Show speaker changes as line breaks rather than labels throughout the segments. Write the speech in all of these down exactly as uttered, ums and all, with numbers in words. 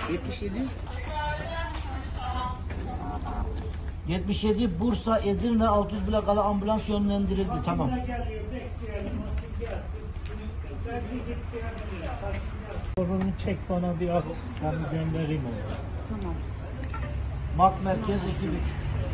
yetmiş yedi.
yetmiş yedi Bursa Edirne altı yüz plakalı ambulans yönlendirildi. Tamam.
Sorunu çek bana bir at. Ben göndereyim onu.
Tamam.
MAK Merkez iki üç.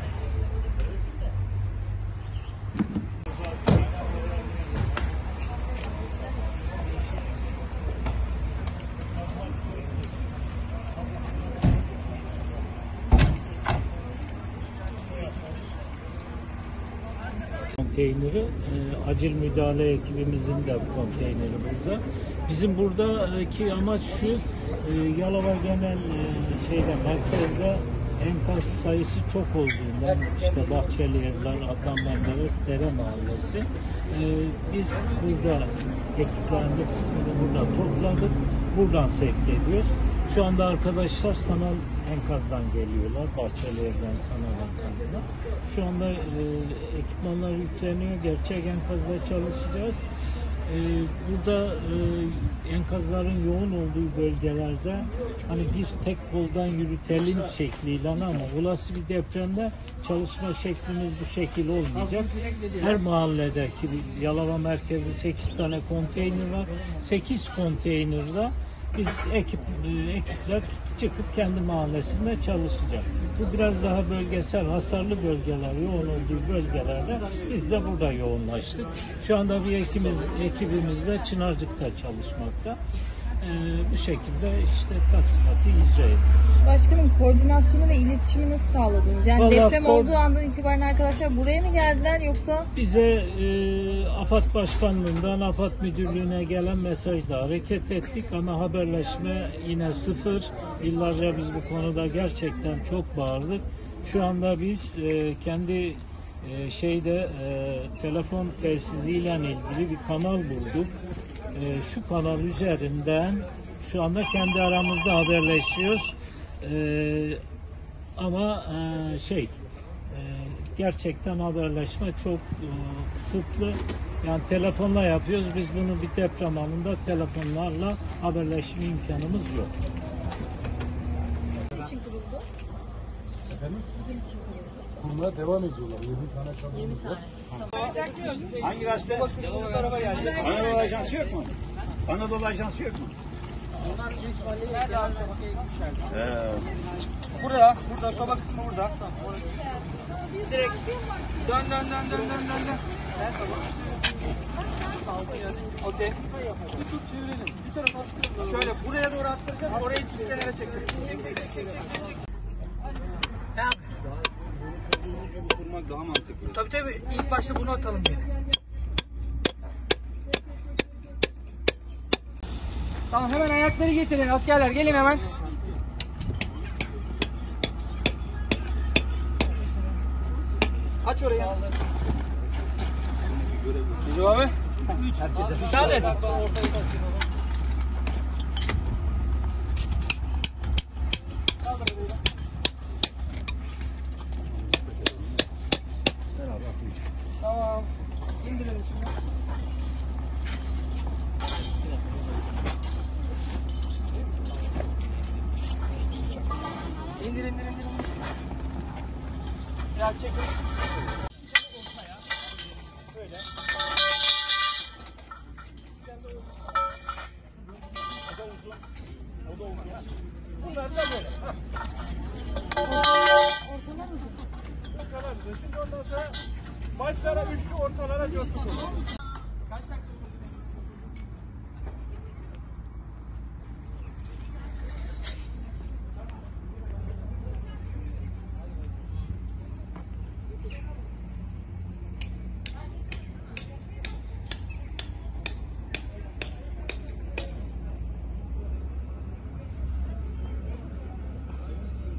Konteyneri, e, acil müdahale ekibimizin de konteyneri burada. Bizim buradaki amaç şu, e, Yalova genel e, şeyde merkezde enkaz sayısı çok olduğundan, işte Bahçeli Evler, Adnan Menderes, Dere Mahallesi. E, biz burada ekiplerin bir kısmını buradan topladık, buradan sevk ediyoruz. Şu anda arkadaşlar sanal enkazdan geliyorlar, Bahçeli Evler'den sanal enkazdan. Şu anda e, ekipmanlar yükleniyor, gerçek enkazda çalışacağız. E, burada e, enkazların yoğun olduğu bölgelerde hani bir tek koldan yürütelim şekliyle ama olası bir depremde çalışma şeklimiz bu şekil olmayacak. Her mahalledeki Yalova merkezde sekiz tane konteyner var. sekiz konteynerde biz ekip ekipler çıkıp kendi mahallesinde çalışacak. Bu biraz daha bölgesel, hasarlı bölgeler yoğun olduğu bölgelerde biz de burada yoğunlaştık. Şu anda bir ekibimiz, ekibimiz de Çınarcık'ta çalışmakta. Ee, bu şekilde işte tatbikat icra ediyoruz.
Başkanım, koordinasyonu ve iletişimi nasıl sağladınız? Yani
Vallahi
deprem
ko-
olduğu andan itibaren arkadaşlar buraya mı geldiler yoksa?
Bize e, AFAD Başkanlığından AFAD Müdürlüğü'ne gelen mesajla hareket ettik ama haberleşme yine sıfır. Yıllarca biz bu konuda gerçekten çok bağırdık. Şu anda biz e, kendi e, şeyde e, telefon telsiziyle ilgili bir kanal bulduk. E, şu kanal üzerinden şu anda kendi aramızda haberleşiyoruz. E, ama e, şey e, gerçekten haberleşme çok e, kısıtlı. Yani telefonla yapıyoruz. Biz bunu bir deprem anında telefonlarla haberleşme imkanımız yok.
Ne için kuruldu?
Efendim?
Bugün için kuruldu.
Kurmaya devam ediyorlar. yirmi tane kadromuz var.
Hangi gazete? Bu tarafa geldi. Anadolu Ajansı yok mu? Anadolu Ajansı yok mu?
Onlar ilk mahalle nerede abi? Sobakaya gitmişler.
Ee,
Burada, burada soba kısmı burada. Tamam, orası. Direkt dön dön dön dön dön dön dön. Ben soba. Sağlıklı geldi. Okey. Tut çevirelim. Bir tarafa attıralım. Şöyle buraya doğru attıracağız. Orayı siz kenara çekeceksiniz. Çek çek çek çek çek. Tamam.
kurmak daha mantıklı.
Tabii tabii. İlk başta bunu atalım yine. Tamam, hemen ayakları getirin askerler, gelin hemen. Aç orayı. Bizim abi. Müsaade et. Tamam. İndirelim şimdi. İndir indir indir. Biraz çekin. Böyle. O da uzun. Bunlar da böyle.
Ortalama mı?
Şimdi ondan sonra başlara üçlü ortalara dörtlü.